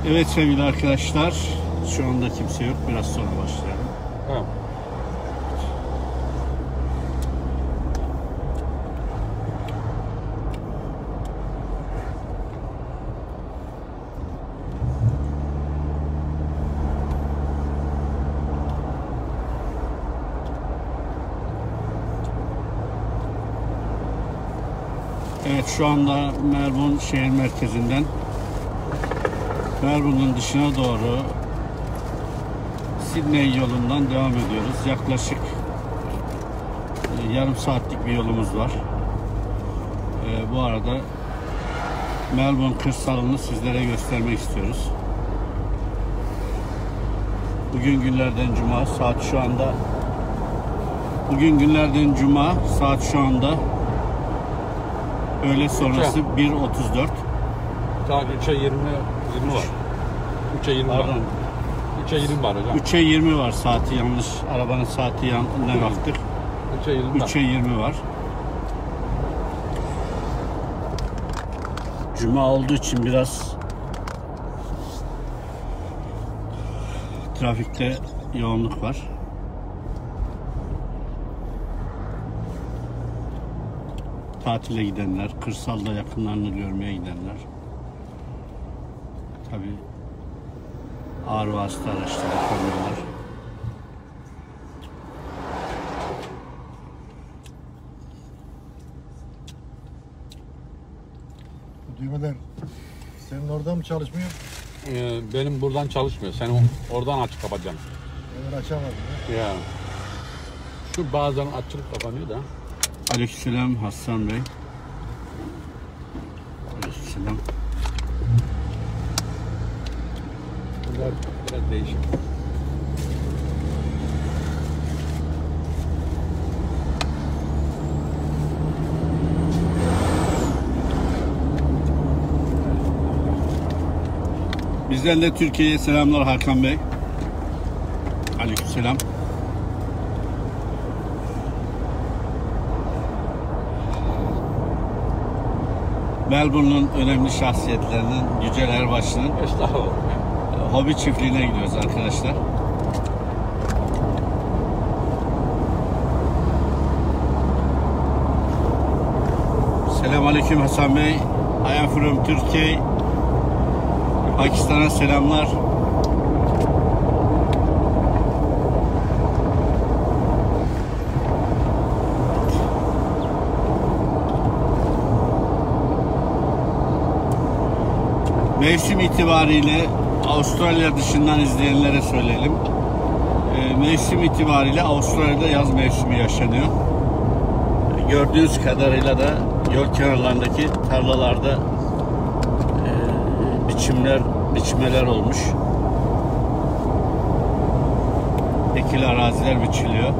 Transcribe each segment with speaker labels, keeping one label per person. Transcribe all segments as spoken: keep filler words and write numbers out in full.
Speaker 1: Evet sevgili arkadaşlar, şu anda kimse yok. Biraz sonra başlayalım.
Speaker 2: Tamam.
Speaker 1: Evet, şu anda Melbourne şehir merkezinden Melbourne'un dışına doğru Sydney yolundan devam ediyoruz. Yaklaşık yarım saatlik bir yolumuz var. Ee, bu arada Melbourne kırsalını sizlere göstermek istiyoruz. Bugün günlerden cuma, saat şu anda Bugün günlerden cuma, saat şu anda öğle sonrası bir otuz dört.
Speaker 2: Saat üçe yirmi, yirmi var. üçe yirmi var. üçe yirmi var hocam.
Speaker 1: üçe yirmi var saati, yanlış. Arabanın saati yanına baktık.
Speaker 2: üçe yirmi var.
Speaker 1: üçe yirmi var. Cuma olduğu için biraz trafikte yoğunluk var. Tatile gidenler, kırsalda yakınlarını görmeye gidenler. Tabii ağır vasıta araçları kullanıyorlar.
Speaker 3: Bu düğmeler senin orada mı çalışmıyor?
Speaker 2: Ee, benim buradan çalışmıyor. Sen oradan açıp kapatacaksın.
Speaker 3: Ben açamadım ya.
Speaker 2: Ya. Şu bazen açılıp kapanıyor da.
Speaker 1: Aleykümselam Hasan Bey. Aleykümselam.
Speaker 2: Bunlar biraz değişik.
Speaker 1: Bizden de Türkiye'ye selamlar Hakan Bey. Aleykümselam. Melbourne'un önemli şahsiyetlerinden Yücel Erbaşı'nın
Speaker 2: Estağfurullah.
Speaker 1: hobi çiftliğine gidiyoruz arkadaşlar. Selamünaleyküm Hasan Bey. I am from Turkey. Pakistan'a selamlar. Mevsim itibariyle Avustralya dışından izleyenlere söyleyelim. E, mevsim itibariyle Avustralya'da yaz mevsimi yaşanıyor. E, gördüğünüz kadarıyla da yol kenarlarındaki tarlalarda e, biçimler, biçmeler olmuş. Ekili araziler biçiliyor.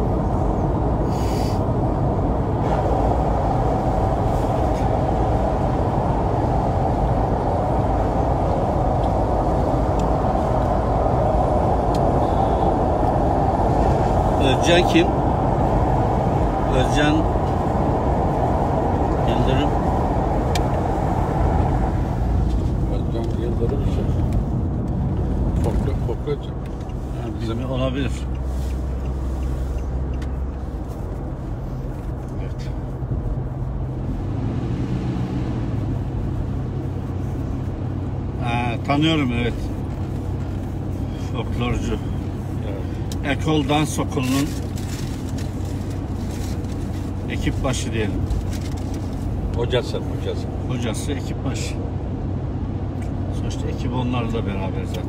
Speaker 1: Özcan kim? Özcan Yıldırım.
Speaker 2: Özcan Yıldırım bir şey. Koklu, koklu hocam.
Speaker 1: Yani bizim olabilir. Evet. Ha, tanıyorum, evet. Folklorcu. Ekol Dans Okulu'nun ekip başı diyelim.
Speaker 2: Hocası, hocası.
Speaker 1: Hocası, ekip başı. Sonuçta ekip onlarla beraber zaten.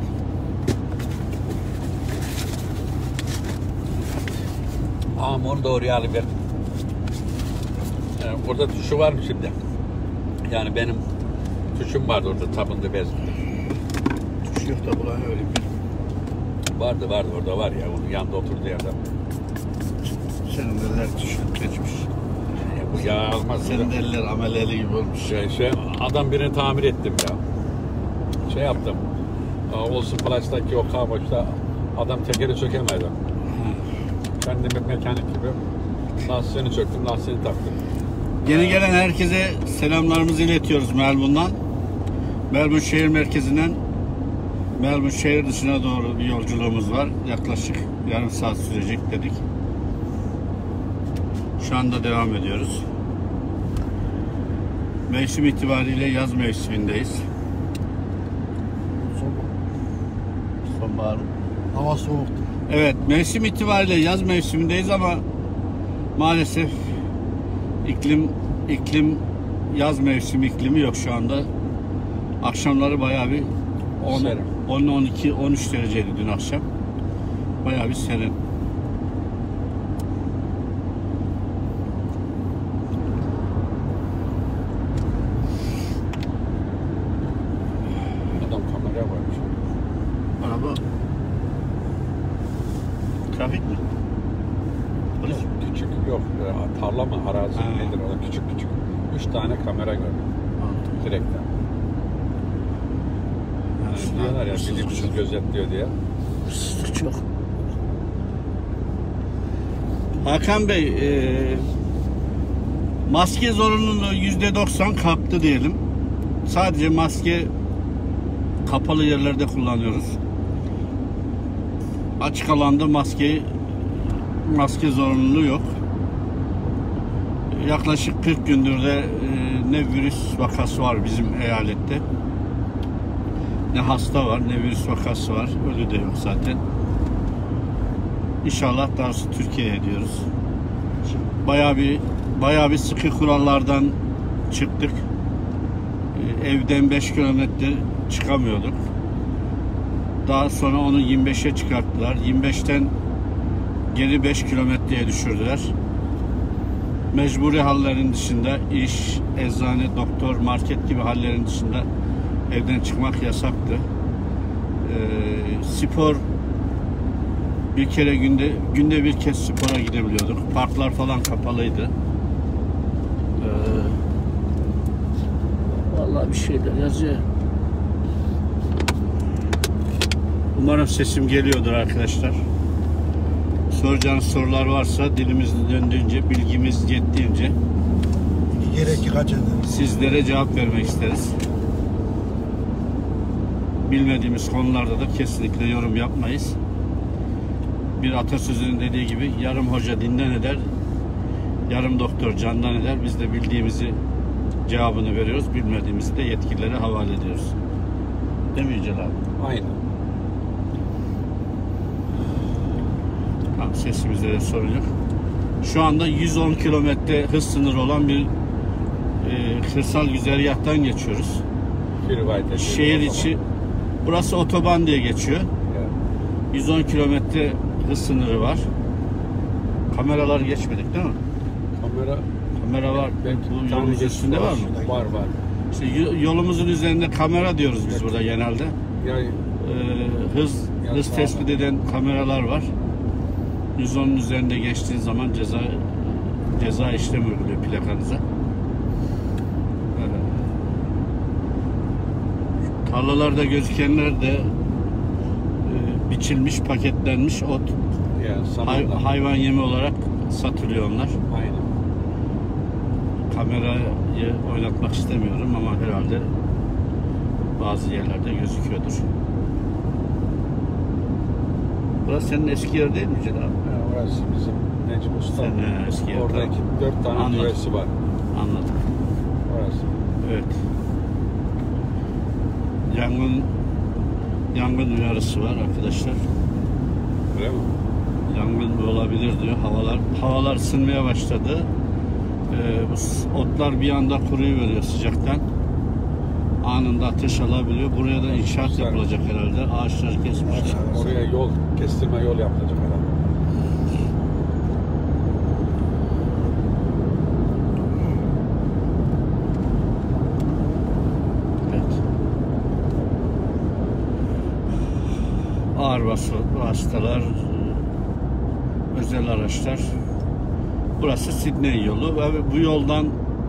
Speaker 2: Ağam onu da oraya alıver. Yani orada tuşu var mı şimdi? Yani benim tuşum vardı orada tabında bez.
Speaker 1: Tuş yok da bulan öyle bir.
Speaker 2: Vardı vardı orada var ya, onun yanında oturduğu yerde.
Speaker 1: Senin eller tuşun geçmiş.
Speaker 2: Ya bu yağ almaz.
Speaker 1: Senin eller ameleli gibi olmuş.
Speaker 2: Şey, şey, adam birini tamir ettim ya. Şey yaptım. Olsun Plus'taki o kamoşta adam tekeri sökemedi. Ben de bir mekanik gibi lastiğini söktüm, lastiğini taktım.
Speaker 1: Yeni gelen herkese selamlarımızı iletiyoruz Melbourne'dan. Melbourne şehir merkezinden Melbourne şehir dışına doğru bir yolculuğumuz var. Yaklaşık yarım saat sürecek dedik. Şu anda devam ediyoruz. Mevsim itibariyle yaz mevsimindeyiz. Sonbahar.
Speaker 3: Hava soğuktu.
Speaker 1: Evet, mevsim itibariyle yaz mevsimindeyiz ama maalesef iklim iklim yaz mevsimi iklimi yok şu anda. Akşamları bayağı bir on, on iki, on üç dereceydi dün akşam. Bayağı bir serin.
Speaker 2: Adam kameraya koymuş.
Speaker 1: Araba. Trafik mi? Polis mi?
Speaker 2: Küçük yok. e, Tarla mı, arazi mi
Speaker 1: Ha.
Speaker 2: nedir o da küçük küçük. Üç tane kamera gördüm. Direkten. Yani diyorlar ya bilimsiz gözetliyor diye.
Speaker 1: Hırsızlık çok. Hakan Bey, e, maske zorunluluğu yüzde doksan kalktı diyelim. Sadece maske kapalı yerlerde kullanıyoruz. Açık alanda maske maske zorunluluğu yok. Yaklaşık kırk gündür de e, ne virüs vakası var bizim eyalette, ne hasta var, ne virüs vakası var. Ölü de yok zaten. İnşallah darısı Türkiye'ye diyoruz. Bayağı bir bayağı bir sıkı kurallardan çıktık. Ee, evden beş kilometre çıkamıyorduk. Daha sonra onu yirmi beşe çıkarttılar. yirmi beşten geri beş kilometreye düşürdüler. Mecburi hallerin dışında iş, eczane, doktor, market gibi hallerin dışında evden çıkmak yasaktı. Ee, spor bir kere günde günde bir kez spora gidebiliyorduk. Parklar falan kapalıydı. Ee, vallahi bir şeyler yazıyor. Umarım sesim geliyordur arkadaşlar. Soracağınız sorular varsa dilimiz döndüğünce, bilgimiz yettiğince
Speaker 3: Gerek kaç eder?
Speaker 1: sizlere cevap vermek isteriz. Bilmediğimiz konularda da kesinlikle yorum yapmayız. Bir atasözünün dediği gibi yarım hoca dinden eder, yarım doktor candan eder. Biz de bildiğimizi cevabını veriyoruz, bilmediğimizi de yetkililere havale ediyoruz. Değil mi Yücel abi?
Speaker 2: Aynen.
Speaker 1: Tamam, sesimizde de sorun yok. Şu anda yüz on kilometre hız sınırı olan bir e, kırsal güzergahtan geçiyoruz.
Speaker 2: Freeway'de.
Speaker 1: Şehir içi, burası otoban diye geçiyor.
Speaker 2: Yani.
Speaker 1: yüz on kilometre hız sınırı var. Kameralar geçmedik değil mi?
Speaker 2: Kamera
Speaker 1: Kamera var.
Speaker 2: belki
Speaker 1: Bu
Speaker 2: bir tane
Speaker 1: yolumuzun
Speaker 2: geçti
Speaker 1: üstünde var mı?
Speaker 2: Var var.
Speaker 1: İşte y- yolumuzun üzerinde kamera diyoruz biz
Speaker 2: Evet.
Speaker 1: burada genelde.
Speaker 2: Ya
Speaker 1: Ee, hız
Speaker 2: Ya
Speaker 1: hız
Speaker 2: sağ
Speaker 1: tespit
Speaker 2: olun.
Speaker 1: eden kameralar var. yüz onun üzerinde geçtiğin zaman ceza ceza işlemi uyguluyor plakanıza. Evet. Tarlalarda gözükenler de e, biçilmiş, paketlenmiş ot,
Speaker 2: ya sana
Speaker 1: hay-
Speaker 2: da.
Speaker 1: hayvan yemi olarak satılıyor onlar.
Speaker 2: Aynen.
Speaker 1: Kamerayı oynatmak istemiyorum ama herhalde bazı yerlerde gözüküyordur. Burası senin eski yer değil mi Celal abi?
Speaker 2: Ya orası bizim Necmi Usta.
Speaker 1: Sen, he, eski yer,
Speaker 2: Oradaki
Speaker 1: tamam.
Speaker 2: dört tane
Speaker 1: Anladım.
Speaker 2: düvesi var.
Speaker 1: Anladım.
Speaker 2: Orası.
Speaker 1: Evet. Yangın yangın uyarısı var arkadaşlar.
Speaker 2: Öyle mi?
Speaker 1: Yangın olabilir diyor. Havalar havalar ısınmaya başladı. Ee, bu s- otlar bir anda kuruyuveriyor sıcaktan. Anında ateş alabiliyor. Buraya da inşaat
Speaker 2: Güzel.
Speaker 1: yapılacak herhalde. Ağaçları kesmişler.
Speaker 2: Oraya yol, kestirme yol yapılacak herhalde.
Speaker 1: Evet. Ağır vasfı hastalar, özel araçlar. Burası Sydney yolu ve bu yoldan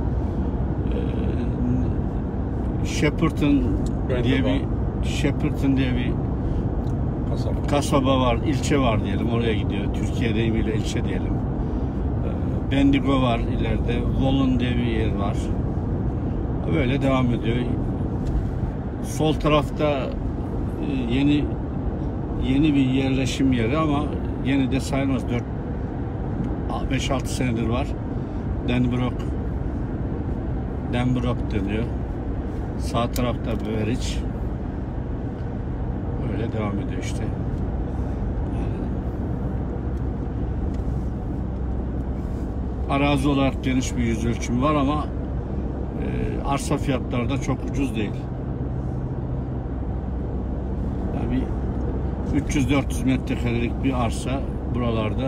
Speaker 1: e, Shepparton diye bir Shepparton diye bir
Speaker 2: Kasaba.
Speaker 1: kasaba var, ilçe var diyelim. Oraya gidiyor. Türkiye deyimiyle ilçe diyelim. E, Bendigo var ileride. Wollon diye bir yer var. Böyle devam ediyor. Sol tarafta e, yeni yeni bir yerleşim yeri ama yeni de sayılmaz. dört beş altı senedir var. Denbrook Denbrook deniyor. Sağ tarafta Beveriç. Öyle devam ediyor işte. Arazi olarak geniş bir yüz ölçümü var ama e, arsa fiyatları da çok ucuz değil. Yani üç yüz dört yüz metrekarelik bir arsa buralarda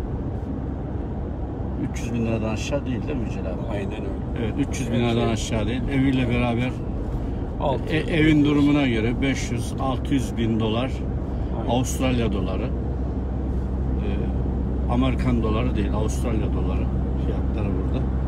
Speaker 1: üç yüz bin liradan aşağı değil değil mi Yücel abi?
Speaker 2: Aynen öyle.
Speaker 1: Evet, üç yüz bin
Speaker 2: Evet,
Speaker 1: liradan
Speaker 2: şey-
Speaker 1: aşağı değil. Eviyle beraber
Speaker 2: Altı
Speaker 1: e,
Speaker 2: yüz,
Speaker 1: evin
Speaker 2: yedi yüz.
Speaker 1: durumuna göre beş yüz altı yüz bin dolar
Speaker 2: Aynen.
Speaker 1: Avustralya doları. E, Amerikan doları değil, Avustralya doları fiyatları burada.